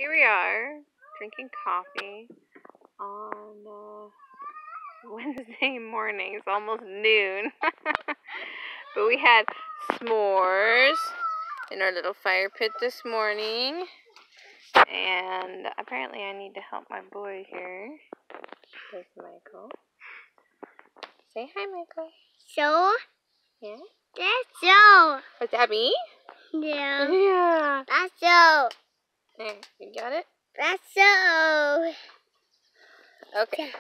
Here we are, drinking coffee on Wednesday morning. It's almost noon. But we had s'mores in our little fire pit this morning. And apparently I need to help my boy here. There's Michael. Say hi, Michael. So? Yeah? That's so. Was that me? Yeah. Yeah. That's so. There, you got it? That's so. Okay.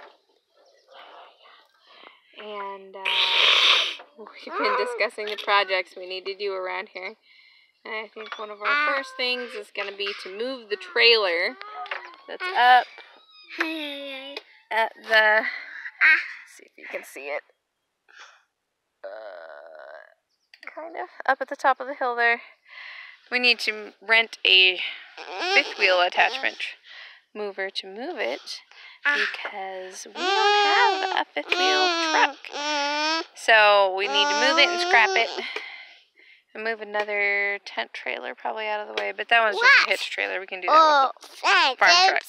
And we've been discussing the projects we need to do around here. And I think one of our first things is going to be to move the trailer that's up at the, see if you can see it, kind of up at the top of the hill there. We need to rent a fifth wheel attachment mover to move it because we don't have a fifth wheel truck. So we need to move it and scrap it and move another tent trailer probably out of the way. But that one's just a hitch trailer. We can do that with the farm truck.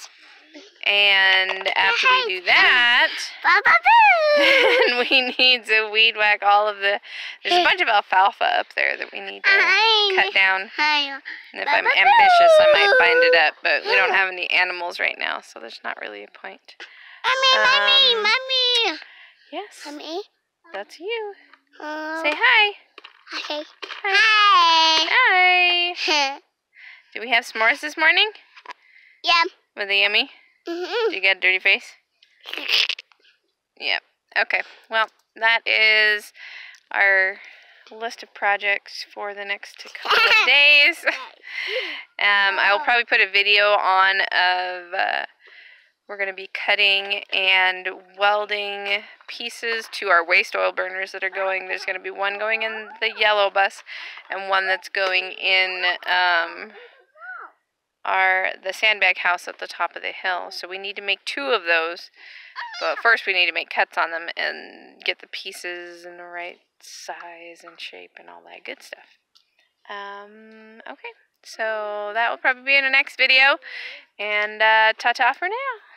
And after we do that, then we need to weed whack all of the, there's a bunch of alfalfa up there that we need to cut down. And if I'm ambitious, I might bind it up, but we don't have any animals right now, so there's not really a point. Mommy. Yes. Mommy. That's you. Say hi. Hi. Hi. Did we have s'mores this morning? Yeah. Were they yummy? Did you get a dirty face? Yep. Okay. Well, that is our list of projects for the next couple of days. I will probably put a video on of we're going to be cutting and welding pieces to our waste oil burners that are going. There's going to be one going in the yellow bus and one that's going in the sandbag house at the top of the hill. So we need to make two of those. But first we need to make cuts on them and get the pieces in the right size and shape and all that good stuff. Okay, so that will probably be in the next video. And ta-ta for now.